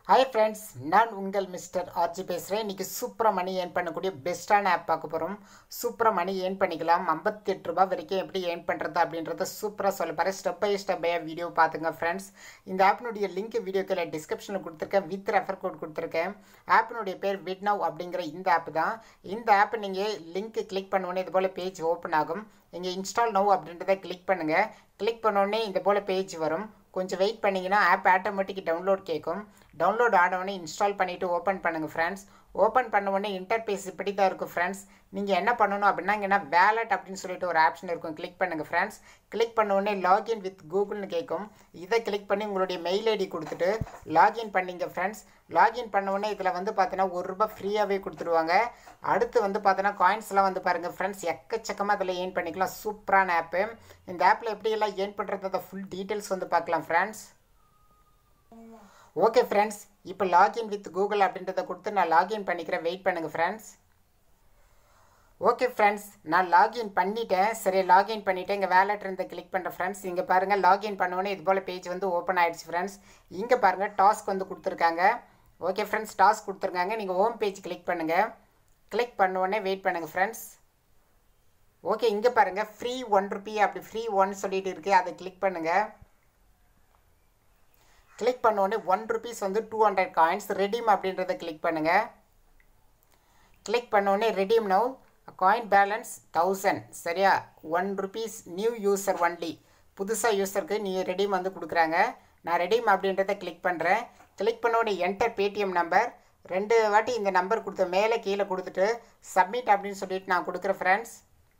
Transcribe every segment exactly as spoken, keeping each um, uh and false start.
Hi friends, நான் உங்கள் mister RJ பேசுகிறேன். இன்றைக்கி சூப்பராக மணி ஏர்ன் பண்ணக்கூடிய பெஸ்ட்டான ஆப் பார்க்க போகிறோம். சூப்பராக மணி ஏர்ன் பண்ணிக்கலாம். ஐம்பத்தி எட்டு ரூபா வரைக்கும் எப்படி ஏர்ன் பண்ணுறது அப்படின்றத சூப்பராக சொல்ல போகிறேன். ஸ்டெப் பை ஸ்டெப் பையாக வீடியோ பார்த்துங்க ஃப்ரெண்ட்ஸ். இந்த ஆப்பினுடைய லிங்க் வீடியோக்கு டிஸ்கிரிப்ஷனில் கொடுத்துருக்கேன். வித் ரெஃபர் கோட் கொடுத்துருக்கேன். ஆப்பினுடைய பேர் விட்னவ் அப்படிங்கிற இந்த ஆப் தான். இந்த ஆப் நீங்கள் லிங்க் கிளிக் பண்ணோன்னே இது போல் பேஜ் ஓப்பன் ஆகும். இங்கே இன்ஸ்டால் நவ் அப்படின்றத கிளிக் பண்ணுங்கள். கிளிக் பண்ணோடனே இந்த போல் பேஜ் வரும். கொஞ்சம் வெயிட் பண்ணிங்கன்னா ஆப் ஆட்டோமேட்டிக் டவுன்லோட் கேட்கும். டவுன்லோட் ஆனவுடனே இன்ஸ்டால் பண்ணிவிட்டு ஓப்பன் பண்ணுங்கள் ஃப்ரெண்ட்ஸ். ஓப்பன் பண்ண உடனே இன்டர்பேஸ் இப்படி தான் இருக்கும் ஃப்ரெண்ட்ஸ். நீங்கள் என்ன பண்ணணும் அப்படின்னா இங்கன்னா வேலட் அப்படின்னு சொல்லிட்டு ஒரு ஆப்ஷன் இருக்கும். கிளிக் பண்ணுங்கள் ஃப்ரெண்ட்ஸ். கிளிக் பண்ண உடனே லாகின் வித் கூகுள்னு கேட்கும். இதை கிளிக் பண்ணி உங்களுடைய மெயில் ஐடி கொடுத்துட்டு லாகின் பண்ணிங்க ஃப்ரெண்ட்ஸ். லாகின் பண்ண உடனே இதில் வந்து பார்த்தீங்கன்னா ஒரு ரூபா ஃப்ரீயாகவே கொடுத்துருவாங்க. அடுத்து வந்து பார்த்தீங்கன்னா காயின்ஸ்லாம் வந்து பாருங்கள் ஃப்ரெண்ட்ஸ், எக்கச்சக்கமாக அதில் ஏர்ன் பண்ணிக்கலாம். சூப்பரான ஆப்பு. இந்த ஆப்பில் எப்படியெல்லாம் ஏர்ன் பண்ணுறது ஃபுல் டீட்டெயில்ஸ் வந்து பார்க்கலாம் ஃப்ரெண்ட்ஸ். ஓகே ஃப்ரெண்ட்ஸ், இப்போ லாகின் வித் கூகுள் அப்படின்றத கொடுத்து நான் லாகின் பண்ணிக்கிறேன். வெயிட் பண்ணுங்கள் ஃப்ரெண்ட்ஸ். ஓகே ஃப்ரெண்ட்ஸ், நான் லாகின் பண்ணிட்டேன். சரி, லாகின் பண்ணிவிட்டேன். இங்கே வேலட் இருந்த கிளிக் பண்ணுறேன் ஃப்ரெண்ட்ஸ். இங்கே பாருங்கள் லாகின் பண்ணோன்னே இது போல் பேஜ் வந்து ஓப்பன் ஆகிடுச்சு ஃப்ரெண்ட்ஸ். இங்கே பாருங்கள் டாஸ்க் வந்து கொடுத்துருக்காங்க. ஓகே ஃப்ரெண்ட்ஸ், டாஸ்க் கொடுத்துருக்காங்க. நீங்கள் ஹோம் பேஜ் கிளிக் பண்ணுங்கள். கிளிக் பண்ணோடனே வெயிட் பண்ணுங்கள் ஃப்ரெண்ட்ஸ். ஓகே, இங்கே பாருங்கள் ஃப்ரீ ஒன் ருபி அப்படி ஃப்ரீ ஒன் சொல்லிட்டு இருக்குது. அதை கிளிக் பண்ணுங்கள். கிளிக் பண்ணோடனே ஒன் ருபீஸ் வந்து டூ ஹண்ட்ரட் காயின்ஸ் ரெடீம் அப்படின்றத கிளிக் பண்ணுங்கள். கிளிக் பண்ணோடனே redeem now coin balance thousand. சரியா, one rupees new user only. புதுசாக யூஸருக்கு நீ ரெடீம் வந்து கொடுக்குறாங்க. நான் ரெடீம் அப்படின்றத கிளிக் பண்ணுறேன். கிளிக் பண்ணோடனே என்டர் பேடிஎம் நம்பர். ரெண்டு வாட்டி இந்த நம்பர் கொடுத்த மேலே கீழே கொடுத்துட்டு சப்மிட் அப்படின்னு சொல்லிட்டு நான் கொடுக்குறேன் ஃப்ரெண்ட்ஸ்.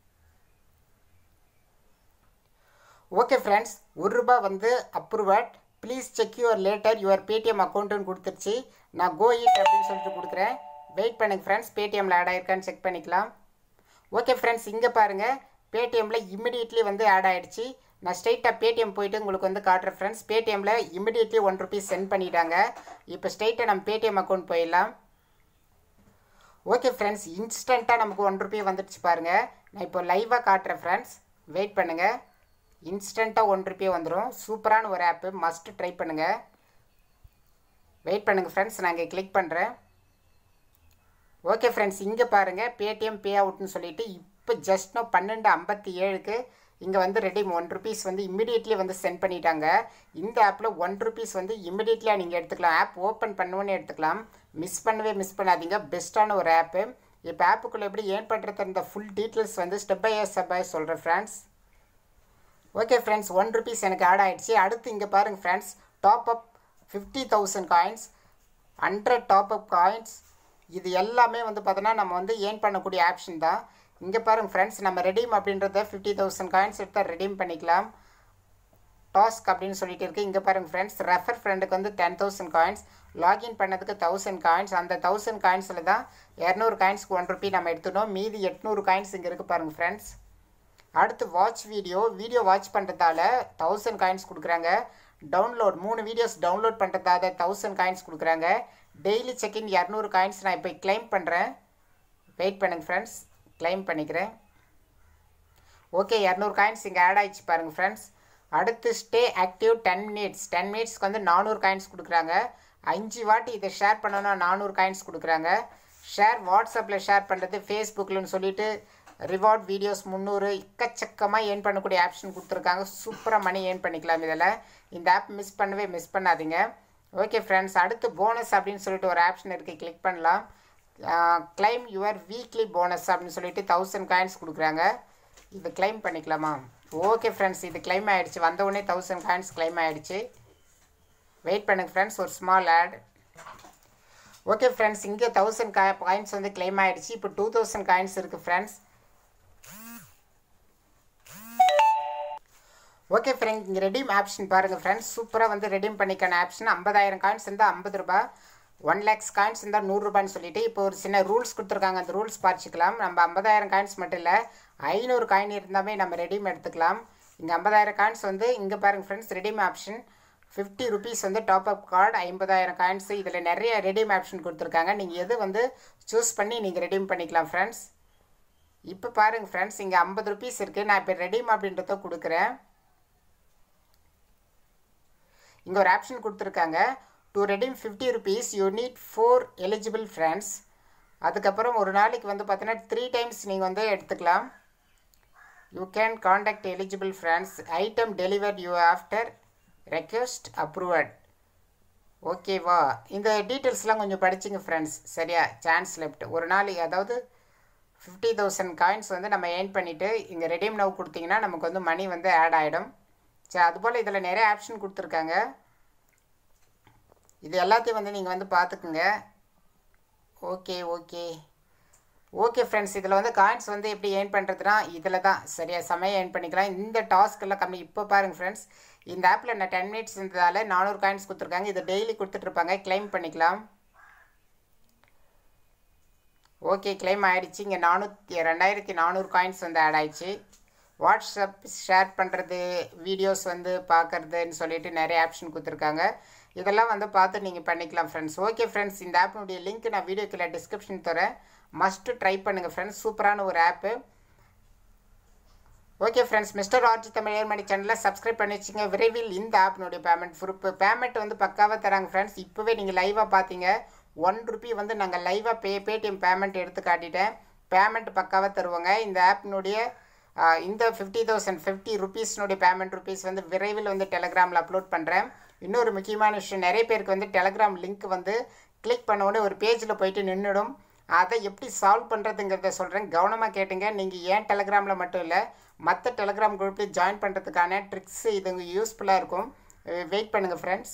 ஓகே ஃப்ரெண்ட்ஸ், ஒரு ரூபா வந்து approved. Please check your later your Paytm அக்கௌண்ட்டுன்னு கொடுத்துருச்சு. நான் கோ இட் அப்படின்னு சொல்லிட்டு கொடுக்குறேன். வெயிட் பண்ணுங்கள் ஃப்ரெண்ட்ஸ், பேடிஎம்மில் ஆட் ஆகிருக்கான்னு செக் பண்ணிக்கலாம். ஓகே ஃப்ரெண்ட்ஸ், இங்கே பாருங்கள் பேடிஎம்மில் இமிடியேட்லி வந்து ஆட் ஆகிடுச்சு. நான் ஸ்ட்ரெயிட்டாக பேடிஎம் போயிட்டு உங்களுக்கு வந்து காட்டுறேன் ஃப்ரெண்ட்ஸ். பேடிஎம்மில் இமிடியேட்லி ஒன் ருபீஸ் சென்ட் பண்ணிட்டாங்க. இப்போ ஸ்ட்ரெயிட்டாக நம்ம பேடிஎம் அக்கௌண்ட் போயிடலாம். ஓகே ஃப்ரெண்ட்ஸ், இன்ஸ்டண்ட்டாக நமக்கு ஒன் ருபி வந்துடுச்சு பாருங்கள். நான் இப்போ லைவாக காட்டுறேன் ஃப்ரெண்ட்ஸ். வெயிட் பண்ணுங்கள். இன்ஸ்டண்ட்டாக ஒன் ருபி வந்துடும். சூப்பரான ஒரு ஆப்பு, மஸ்ட்டு ட்ரை பண்ணுங்கள். வெயிட் பண்ணுங்கள் ஃப்ரெண்ட்ஸ், நான் இங்கே கிளிக் பண்ணுறேன். ஓகே ஃப்ரெண்ட்ஸ், இங்கே பாருங்கள் பேடிஎம் பே அவுட்னு சொல்லிவிட்டு இப்போ ஜஸ்ட் நோ பன்னெண்டு ஐம்பத்தி ஏழுக்கு இங்கே வந்து ரெடீம் ஒன் ருபீஸ் வந்து இம்மிடியேட்லி வந்து சென்ட் பண்ணிட்டாங்க. இந்த ஆப்பில் ஒன் ருபீஸ் வந்து இம்மிடியேட்லியாக நீங்கள் எடுத்துக்கலாம். ஆப் ஓப்பன் பண்ணுவோன்னே எடுத்துக்கலாம். மிஸ் பண்ணவே மிஸ் பண்ணாதீங்க. பெஸ்ட்டான ஒரு ஆப்பு. இப்போ ஆப்புக்குள்ளே எப்படி ஏர்ன் பண்ணுறது இந்த ஃபுல் டீட்டெயில்ஸ் வந்து ஸ்டெப் பை ஸ்டெப் பை சொல்கிறேன் friends. Okay friends, one rupees எனக்கு ஆட் ஆகிடுச்சு. அடுத்து இங்கே பாருங்கள் friends, top up fifty thousand coins, hundred top up coins. இது எல்லாமே வந்து பார்த்தோன்னா நம்ம வந்து ஏர்ன் பண்ணக்கூடிய ஆப்ஷன் தான். இங்கே பாருங்கள் ஃப்ரெண்ட்ஸ், நம்ம ரெடீம் அப்படின்றத ஃபிஃப்டி தௌசண்ட் காயின்ஸ் எடுத்தால் ரெடீம் பண்ணிக்கலாம். டாஸ்க் அப்படின்னு சொல்லிட்டு இருக்குது. இங்கே பாருங்கள் ஃப்ரெண்ட்ஸ், ரெஃபர் ஃப்ரெண்டுக்கு வந்து டென் தௌசண்ட் காயின்ஸ், லாகின் பண்ணதுக்கு தௌசண்ட் காயின்ஸ். அந்த தௌசண்ட் காயின்ஸில் தான் இரநூறு காயின்ஸ்க்கு ஒன் ருபி நம்ம எடுத்துட்டோம். மீதி எட்நூறு காயின்ஸ் இங்கே இருக்குது பாருங்கள் ஃப்ரெண்ட்ஸ். அடுத்து வாட்ச் வீடியோ. வீடியோ வாட்ச் பண்ணுறதால தௌசண்ட் காயின்ஸ் கொடுக்குறாங்க. டவுன்லோட் மூணு வீடியோஸ் டவுன்லோட் பண்ணுறதால தௌசண்ட் காயின்ஸ் கொடுக்குறாங்க. டெய்லி செக்இன் இரநூறு காயின்ஸ் நான் இப்போ கிளைம் பண்ணுறேன். வெயிட் பண்ணுங்கள் ஃப்ரெண்ட்ஸ், கிளைம் பண்ணிக்கிறேன். ஓகே, இரநூறு காயின்ஸ் இங்கே ஆட் ஆகிடுச்சு பாருங்கள் ஃப்ரெண்ட்ஸ். அடுத்து stay active ten minutes. Ten மினிட்ஸ்க்கு வந்து நானூறு காயின்ஸ் கொடுக்குறாங்க. அஞ்சு வாட்டி இதை ஷேர் பண்ணணும்னா நானூறு காயின்ஸ் கொடுக்குறாங்க. ஷேர் வாட்ஸ்அப்பில் ஷேர் பண்ணுறது, ஃபேஸ்புக்கில்னு சொல்லிவிட்டு ரிவார்ட் வீடியோஸ் முந்நூறு எக்கச்சக்கமாக ஏர்ன் பண்ணக்கூடிய ஆப்ஷன் கொடுத்துருக்காங்க. சூப்பராக மணி ஏர்ன் பண்ணிக்கலாம் இதில். இந்த ஆப் மிஸ் பண்ணவே மிஸ் பண்ணாதீங்க. ஓகே ஃப்ரெண்ட்ஸ், அடுத்து போனஸ் அப்படின்னு சொல்லிட்டு ஒரு ஆப்ஷன் இருக்குது. கிளிக் பண்ணலாம். கிளைம் யுவர் வீக்லி போனஸ் அப்படின்னு சொல்லிட்டு தௌசண்ட் காயின்ஸ் கொடுக்குறாங்க. இது கிளைம் பண்ணிக்கலாமா? ஓகே ஃப்ரெண்ட்ஸ், இது கிளைம் ஆகிடுச்சு. வந்தவுடனே தௌசண்ட் காயின்ஸ் கிளைம் ஆகிடுச்சு. வெயிட் பண்ணுங்கள் ஃப்ரெண்ட்ஸ், ஒரு ஸ்மால் ஆட். ஓகே ஃப்ரெண்ட்ஸ், இங்கே தௌசண்ட் காய் காயின்ஸ் வந்து கிளைம் ஆகிடுச்சு. இப்போ டூ தௌசண்ட் காயின்ஸ் இருக்குது ஃப்ரெண்ட்ஸ். ஓகே ஃப்ரெண்ட், இங்கே ரெடீம் ஆப்ஷன் பாருங்கள் ஃப்ரெண்ட்ஸ். சூப்பராக வந்து ரெடீம் பண்ணிக்கான ஆப்ஷன். ஐம்பதாயிரம் காயின்ஸ் இருந்தால் ஐம்பது ரூபா, ஒன் லேக்ஸ் காயின்ஸ் இருந்தால் நூறுரூபான்னு சொல்லிட்டு இப்போ ஒரு சின்ன ரூல்ஸ் கொடுத்துருக்காங்க. அந்த ரூல்ஸ் பார்த்துக்கலாம். நம்ம ஐம்பதாயிரம் காயின்ஸ் மட்டும் இல்லை, ஐநூறு காயின் இருந்தாமே நம்ம ரெடீம் எடுத்துக்கலாம். இங்கே ஐம்பதாயிரம் காயின்ஸ் வந்து இங்கே பாருங்கள் friends, redeem option fifty rupees வந்து டாப் அப் கார்டு, ஐம்பதாயிரம் காயின்ஸு. இதில் நிறைய ரெடீம் ஆப்ஷன் கொடுத்துருக்காங்க. நீங்கள் எது வந்து சூஸ் பண்ணி நீங்கள் ரெடீம் பண்ணிக்கலாம் ஃப்ரெண்ட்ஸ். இப்போ பாருங்கள் ஃப்ரெண்ட்ஸ், இங்கே ஐம்பது ருபீஸ் இருக்குது. நான் இப்போ ரெடீம் அப்படின்றத கொடுக்குறேன். இங்கே ஒரு ஆப்ஷன் கொடுத்துருக்காங்க. To redeem fifty rupees you need four eligible friends. அதுக்கப்புறம் ஒரு நாளைக்கு வந்து பார்த்தீங்கன்னா த்ரீ டைம்ஸ் நீங்கள் வந்து எடுத்துக்கலாம். You can contact eligible friends. Item delivered you after request approved. ஓகேவா? இந்த டீட்டெயில்ஸ்லாம் கொஞ்சம் படிச்சிங்க ஃப்ரெண்ட்ஸ். சரியா? Chance left. ஒரு நாளைக்கு அதாவது ஃபிஃப்டி தௌசண்ட் காயின்ஸ் வந்து நம்ம ஏர்ன் பண்ணிவிட்டு இங்கே ரெடீம் நவ் கொடுத்தீங்கன்னா நமக்கு வந்து மணி வந்து ஆட் ஆகிடும். சரி, அதுபோல் இதில் நிறைய ஆப்ஷன் கொடுத்துருக்காங்க. இது எல்லாத்தையும் வந்து நீங்கள் வந்து பார்த்துக்குங்க. ஓகே ஓகே ஓகே ஃப்ரெண்ட்ஸ், இதில் வந்து காயின்ஸ் வந்து எப்படி ஏர்ன் பண்ணுறதுனா இதில் தான். சரியா? செமையாக ஏர்ன் பண்ணிக்கலாம். இந்த டாஸ்க் எல்லாம் கம்மி. இப்போ பாருங்கள் ஃப்ரெண்ட்ஸ், இந்த ஆப்பில் நான் டென் மினிட்ஸ் இருந்ததால் நானூறு காயின்ஸ் கொடுத்துருக்காங்க. இதை டெய்லி கொடுத்துட்ருப்பாங்க. கிளைம் பண்ணிக்கலாம். ஓகே, கிளைம் ஆகிடுச்சு. இங்கே நானூற்றி ரெண்டாயிரத்தி நானூறு காயின்ஸ் வந்து ஆட் ஆகிடுச்சு. வாட்ஸ்அப் ஷேர் பண்ணுறது, வீடியோஸ் வந்து பார்க்குறதுன்னு சொல்லிட்டு நிறைய ஆப்ஷன் கொடுத்துருக்காங்க. இதெல்லாம் வந்து பார்த்து நீங்கள் பண்ணிக்கலாம் ஃப்ரெண்ட்ஸ். ஓகே ஃப்ரெண்ட்ஸ், இந்த ஆப்பினுடைய லிங்க் நான் வீடியோக்குள்ள டிஸ்கிரிப்ஷன் தரேன். மஸ்ட்டு ட்ரை பண்ணுங்கள் ஃப்ரெண்ட்ஸ். சூப்பரான ஒரு app. Okay friends, mister RG Tamil earn money சேனலில் சப்ஸ்கிரைப் பண்ணி வச்சுங்க. விரைவில் இந்த ஆப்பினுடைய பேமெண்ட் ப்ரூஃப் பேமெண்ட் வந்து பக்காவாக தராங்க ஃப்ரெண்ட்ஸ். இப்போவே நீங்கள் லைவாக பார்த்தீங்க. ஒன் ருபி வந்து நாங்கள் லைவாக பே பேடிஎம் பேமெண்ட் எடுத்து காட்டிட்டேன். பேமெண்ட் பக்காவாக தருவாங்க. இந்த ஆப்பினுடைய இந்த ஃபிஃப்டி தௌசண்ட் ஃபிஃப்டி ருபீஸ்னுடைய பேமெண்ட் ருபீஸ் வந்து விரைவில் வந்து டெலகிராமில் அப்லோட் பண்ணுறேன். இன்னொரு முக்கியமான விஷயம், நிறைய பேருக்கு வந்து டெலகிராம் லிங்க் வந்து கிளிக் பண்ண உடனே ஒரு பேஜில் போயிட்டு நின்றுடும். அதை எப்படி சால்வ் பண்ணுறதுங்கிறத சொல்கிறேன். கவனமாக கேட்டுங்க. நீங்கள் ஏன் டெலகிராமில் மட்டும் இல்லை, மற்ற டெலகிராம் குரூப்பில் ஜாயின் பண்ணுறதுக்கான ட்ரிக்ஸ் இது யூஸ்ஃபுல்லாக இருக்கும். வெயிட் பண்ணுங்கள் ஃப்ரெண்ட்ஸ்.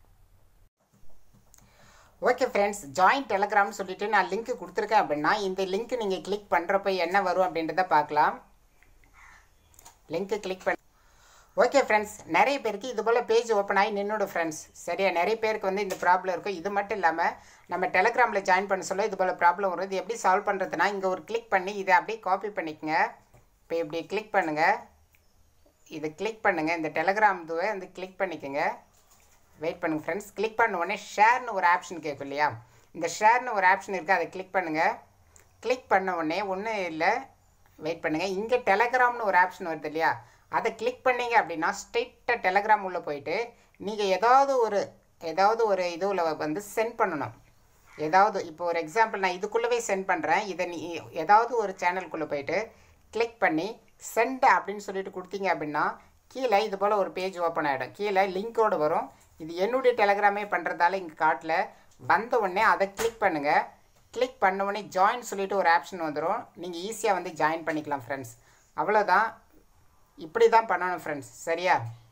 ஓகே ஃப்ரெண்ட்ஸ், ஜாயின் டெலகிராம்னு சொல்லிவிட்டு நான் லிங்க் கொடுத்துருக்கேன். அப்படின்னா இந்த லிங்க் நீங்கள் கிளிக் பண்ணுறப்ப என்ன வரும் அப்படின்றத பார்க்கலாம். லிங்க்கு கிளிக் பண்ணி ஓகே ஃப்ரெண்ட்ஸ், நிறைய பேருக்கு இது போல் பேஜ் ஓப்பன் ஆகி நின்றுடும் ஃப்ரெண்ட்ஸ். சரியா? நிறைய பேருக்கு வந்து இந்த ப்ராப்ளம் இருக்கும். இது மட்டும் இல்லாமல் நம்ம டெலகிராமில் ஜாயின் பண்ண சொல்ல இது போல் ப்ராப்ளம் வரும். இது எப்படி சால்வ் பண்ணுறதுனா, இங்கே ஒரு கிளிக் பண்ணி இதை அப்படியே காப்பி பண்ணிக்கங்க. இப்போ இப்படி கிளிக் பண்ணுங்கள். இதை கிளிக் பண்ணுங்கள். இந்த டெலகிராம் இதுவை வந்து கிளிக் பண்ணிக்கோங்க. வெயிட் பண்ணுங்கள் ஃப்ரெண்ட்ஸ். கிளிக் பண்ண உடனே ஷேர்னு ஒரு ஆப்ஷன் கேட்கும் இல்லையா? இந்த ஷேர்னு ஒரு ஆப்ஷன் இருக்குது. அதை கிளிக் பண்ணுங்கள். கிளிக் பண்ண உடனே ஒன்றும் இல்லை, வெயிட் பண்ணுங்கள். இங்கே டெலகிராம்னு ஒரு ஆப்ஷன் வருது இல்லையா? அதை கிளிக் பண்ணிங்க அப்படின்னா ஸ்ட்ரெயிட்டாக டெலகிராம் உள்ளே போயிட்டு நீங்கள் ஏதாவது ஒரு ஏதாவது ஒரு இதுவில் வந்து சென்ட் பண்ணணும். ஏதாவது இப்போ ஒரு எக்ஸாம்பிள் நான் இதுக்குள்ளவே சென்ட் பண்ணுறேன். இதை நீ ஏதாவது ஒரு சேனலுக்குள்ளே போயிட்டு கிளிக் பண்ணி சென்ட் அப்படின்னு சொல்லிட்டு கொடுத்தீங்க அப்படின்னா கீழே இது போல் ஒரு பேஜ் ஓப்பன் ஆகிடும். கீழே லிங்க்கோடு வரும். இது என்னுடைய டெலகிராமே பண்ணுறதால இங்கே காட்டில் வந்த உடனே அதை கிளிக் பண்ணுங்கள். கிளிக் பண்ண உடனே ஜாயின் சொல்லிவிட்டு ஒரு ஆப்ஷன் வந்துடும். நீங்கள் ஈஸியாக வந்து ஜாயின் பண்ணிக்கலாம் ஃப்ரெண்ட்ஸ். அவ்வளோதான். இப்படி தான் பண்ணணும் ஃப்ரெண்ட்ஸ். சரியா?